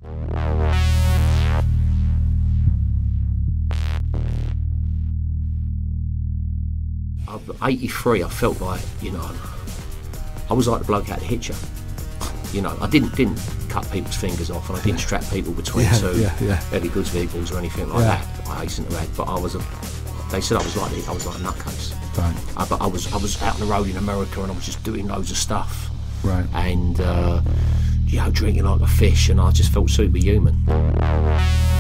At 83, I felt like, you know, I was like the bloke out of Hitcher. You know, I didn't cut people's fingers off, and I didn't strap people between two heavy goods vehicles or anything like that. I hasten to add, but they said I was like a nutcase. Right. But I was out on the road in America, and I was just doing loads of stuff. Right. And you know, drinking like a fish, and I just felt superhuman.